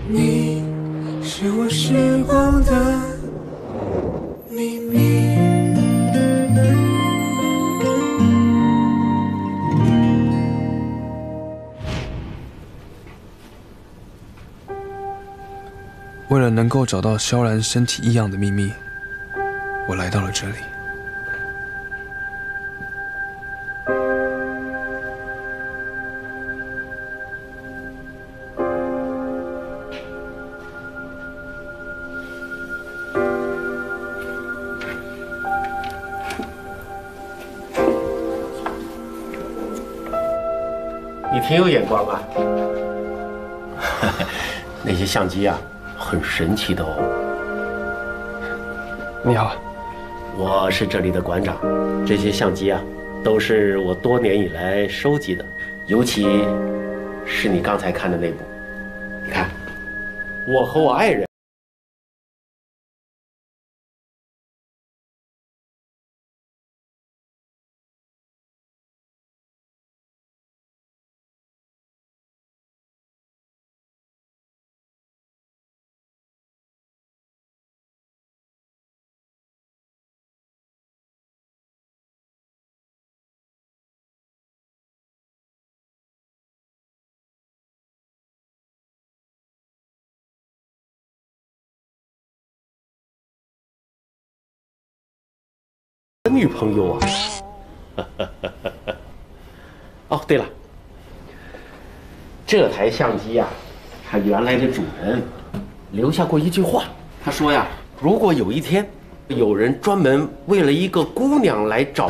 你是我时光的秘密。为了能够找到萧然身体异样的秘密，我来到了这里。 你挺有眼光啊！那些相机啊，很神奇的哦。 你好， 我是这里的馆长，这些相机啊，都是我多年以来收集的，尤其是你刚才看的那部，你看，我和我爱人。女朋友啊！哦，对了，这台相机呀，它原来的主人留下过一句话，他说呀，如果有一天有人专门为了一个姑娘来找。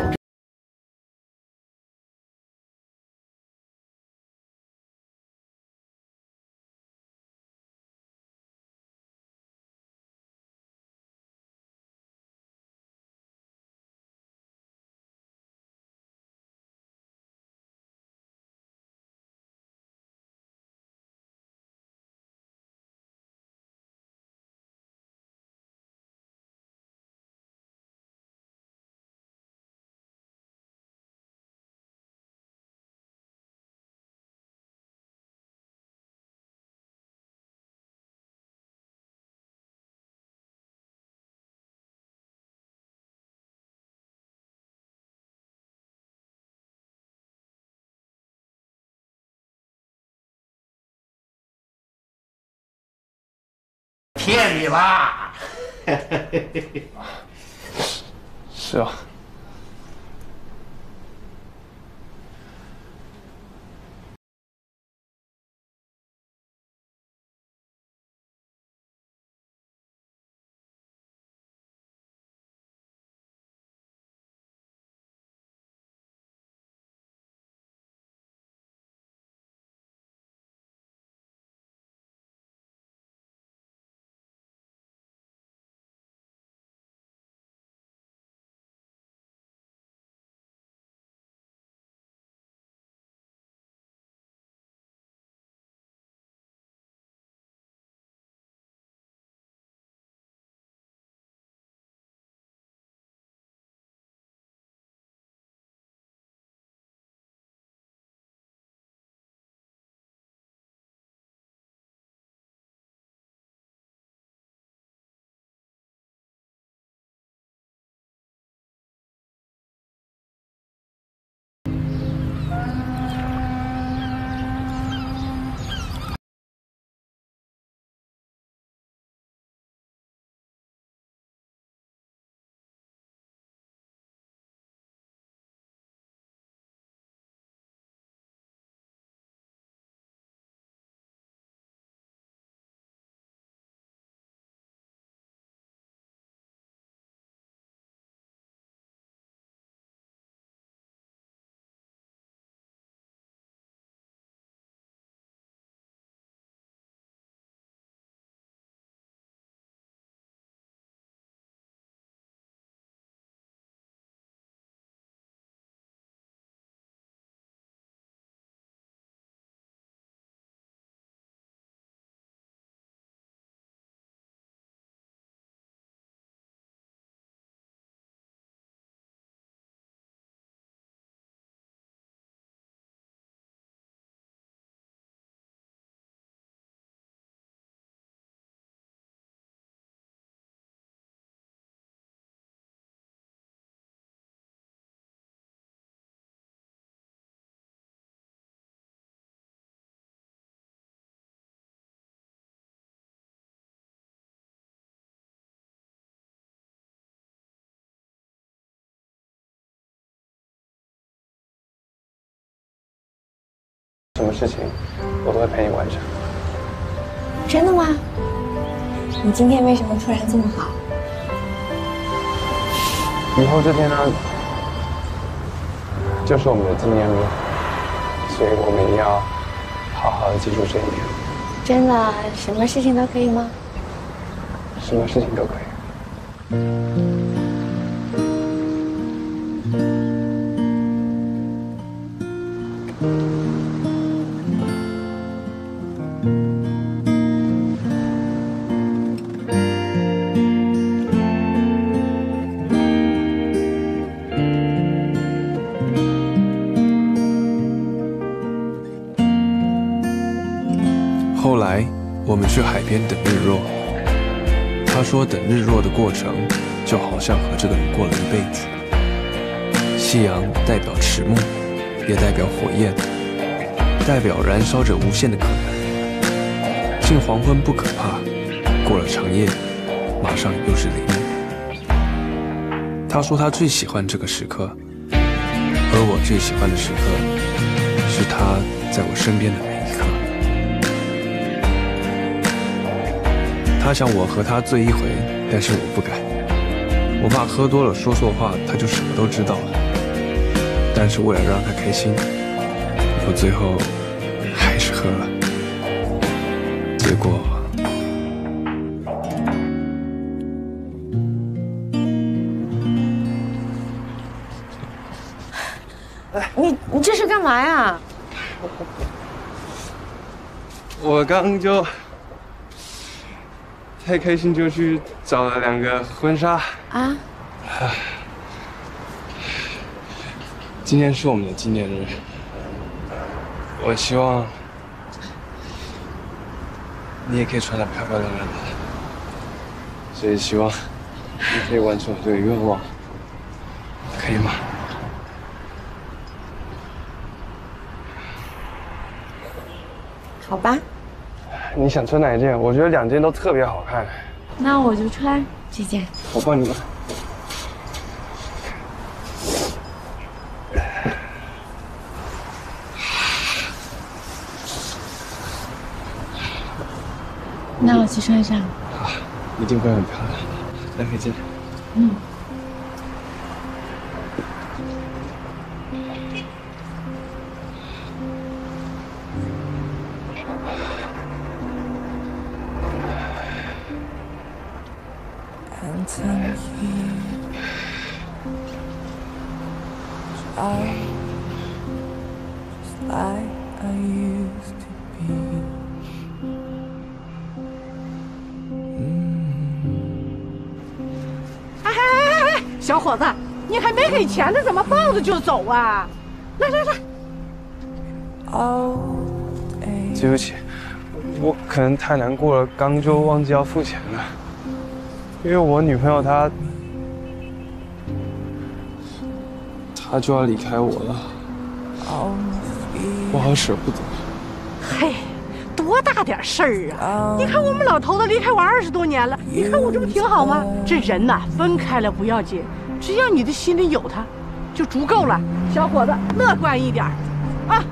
骗你啦！ 是啊。 事情，我都会陪你完成。 真的吗？你今天为什么突然这么好？ 以后这天呢，就是我们的纪念日，所以我们一定要好好的记住这一天。 真的，什么事情都可以吗？ 什么事情都可以。 后来，我们去海边等日落。他说，等日落的过程，就好像和这个人过了一辈子。夕阳代表迟暮，也代表火焰，代表燃烧着无限的可能。近黄昏不可怕，过了长夜，马上又是黎明。他说他最喜欢这个时刻，而我最喜欢的时刻，是他在我身边的每一刻。他想我和他醉一回，但是我不敢，我怕喝多了说错话，他就什么都知道了。但是为了让他开心，我最后还是喝了。结果， 你这是干嘛呀？ 我刚就太开心，就去找了2个婚纱。 啊？ 今天是我们的纪念日，我希望你也可以穿得漂漂亮亮的，所以希望你可以完成我这个愿望，可以吗？ 好吧， 你想穿哪一件？我觉得2件都特别好看。 那我就穿这件。 我帮你买。 那我去穿上。 好，一定会很漂亮。来，可以进来。 嗯。 小伙子，你还没给钱呢，怎么抱着就走啊？来来来， 对不起，我可能太难过了，刚就忘记要付钱了。因为我女朋友她就要离开我了，我好舍不得。 嘿，多大点事儿啊！你看我们老头子离开我20多年了，你看我这不挺好吗？这人呐，分开了不要紧，只要你的心里有他，就足够了。小伙子，乐观一点啊！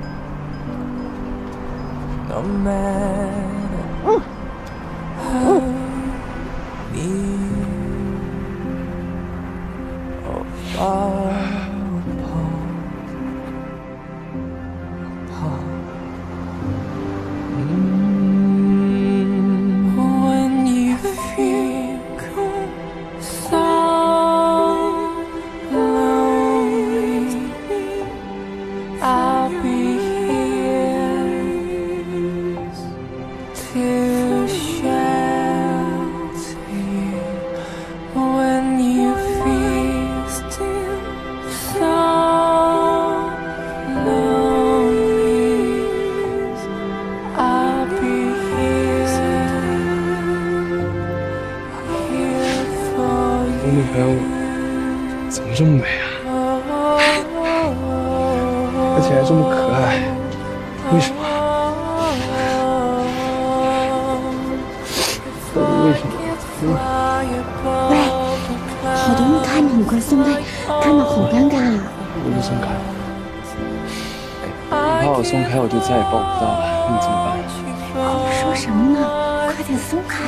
我女朋友怎么这么美啊？而且还这么可爱，为什么？到底为什么？ 喂，好多人看着你，快松开，看到好尴尬啊！ 我不松开。你怕把我松开，我就再也抱不到了，你怎么办？ 说什么呢？快点松开！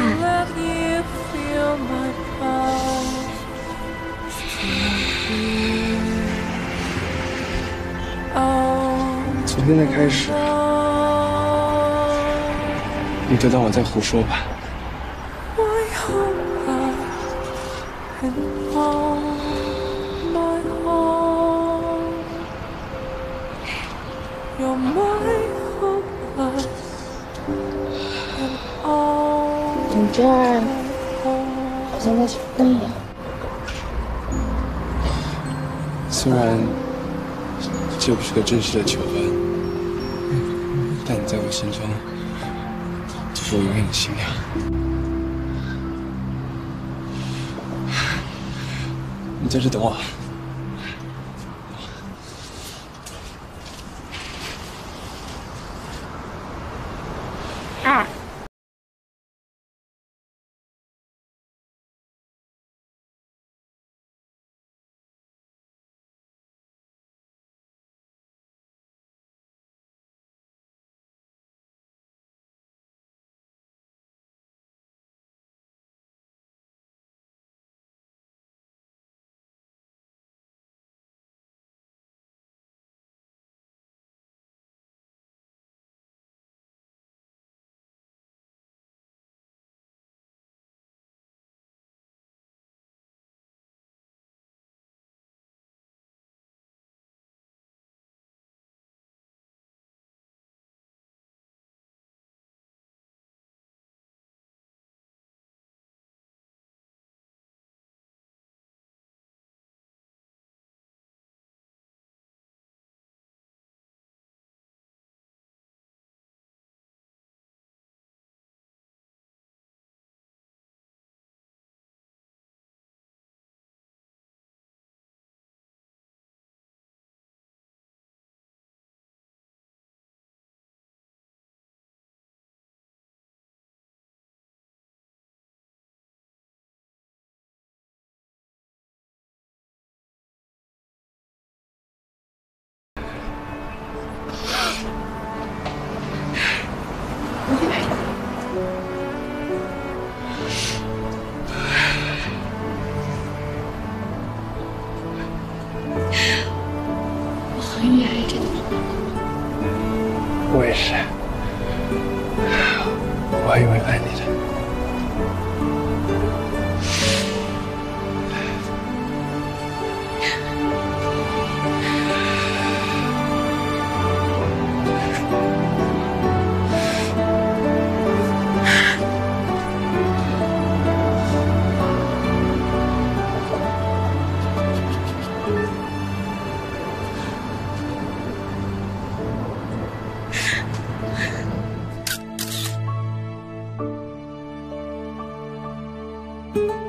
从现在开始，你就当我在胡说吧。 你这儿好像在什么一样。 虽然这不是个正式的求婚，但你在我心中就是我永远的新娘。你在这等我。 我很爱着你。 我也是，我还永远爱你的。 嗯。